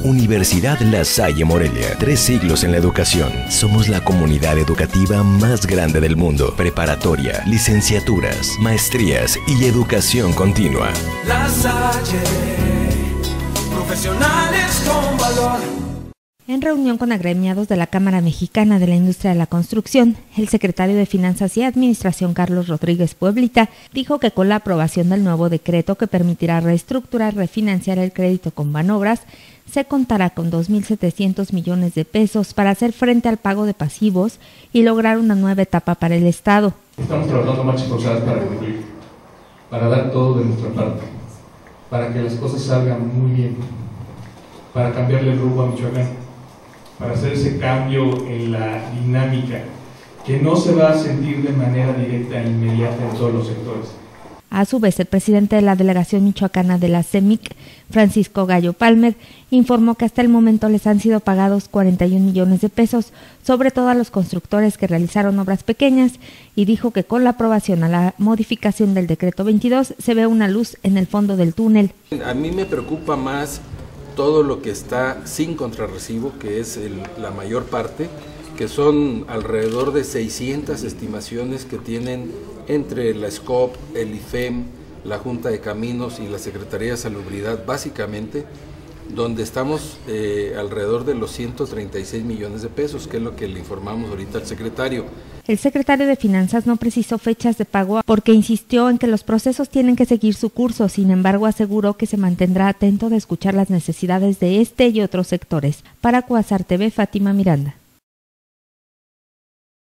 Universidad La Salle Morelia, 3 siglos en la educación. Somos la comunidad educativa más grande del mundo. Preparatoria, licenciaturas, maestrías y educación continua. La Salle, profesionales con valor. En reunión con agremiados de la Cámara Mexicana de la Industria de la Construcción, el secretario de Finanzas y Administración, Carlos Rodríguez Pueblita, dijo que con la aprobación del nuevo decreto que permitirá reestructurar y refinanciar el crédito con Banobras, se contará con 2.700 millones de pesos para hacer frente al pago de pasivos y lograr una nueva etapa para el Estado. Estamos trabajando marchas forzadas para cumplir, para dar todo de nuestra parte, para que las cosas salgan muy bien, para cambiarle el rumbo a Michoacán, para hacer ese cambio en la dinámica que no se va a sentir de manera directa e inmediata en todos los sectores. A su vez, el presidente de la delegación michoacana de la CEMIC, Francisco Gallo Palmer, informó que hasta el momento les han sido pagados 41 millones de pesos, sobre todo a los constructores que realizaron obras pequeñas, y dijo que con la aprobación a la modificación del decreto 22 se ve una luz en el fondo del túnel. A mí me preocupa más todo lo que está sin contrarrecibo, que es la mayor parte, que son alrededor de 600 estimaciones que tienen entre la SCOP, el IFEM, la Junta de Caminos y la Secretaría de Salubridad, básicamente, donde estamos alrededor de los 136 millones de pesos, que es lo que le informamos ahorita al secretario. El secretario de Finanzas no precisó fechas de pago porque insistió en que los procesos tienen que seguir su curso, sin embargo aseguró que se mantendrá atento de escuchar las necesidades de este y otros sectores. Para Cuasar TV, Fátima Miranda.